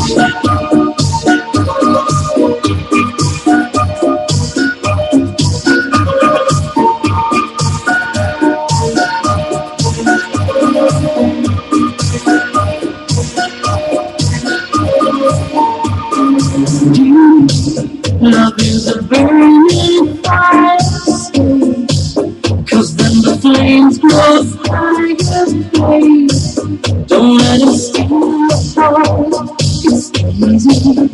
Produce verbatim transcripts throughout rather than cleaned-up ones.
Love is a burning fire, cause then the flames grow higher, babe. Don't let it steal your heart. It's easy,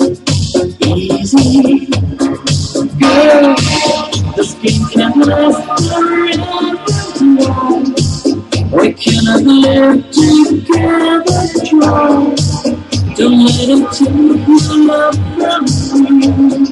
easy. Girl, this game can last forever. We cannot live together, try. Don't let him take your love from you.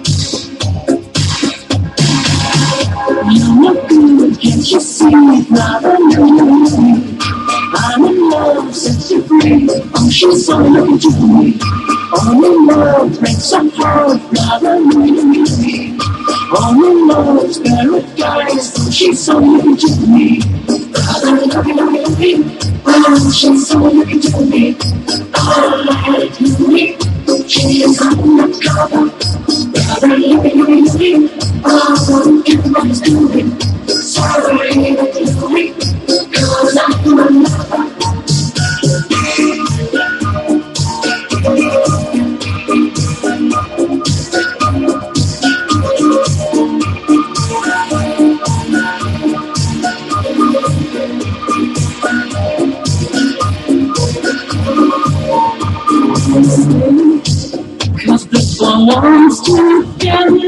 You're not good, can't you see? Not alone. I'm in love, set you free. Oh, she's so lucky to me. Only love breaks our heart, not alone. Only love's paradise. Oh, she's so lucky to me. Rather lucky, lucky, lucky. Oh, she's so lucky to me. Oh, lucky to me. She is on the cover. Rather lucky, lucky, lucky. Oh, you must do it. Sorry, to me. Cause I'm a lover. Cause this one wants to get